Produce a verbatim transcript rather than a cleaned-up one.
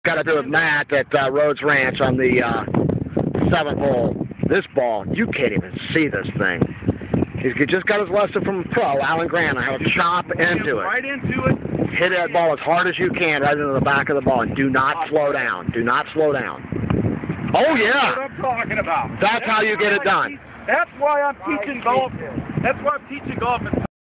got to do with Matt at uh, Rhodes Ranch on the uh, seventh hole. This ball, you can't even see this thing. He's just got his lesson from pro, Alan Grant. I have to chop into it. Right into it. Hit that ball as hard as you can right into the back of the ball, and do not slow down. Do not slow down. Oh, yeah. That's what I'm talking about. That's how you get it done. That's why I'm teaching golf. That's why I'm teaching golf.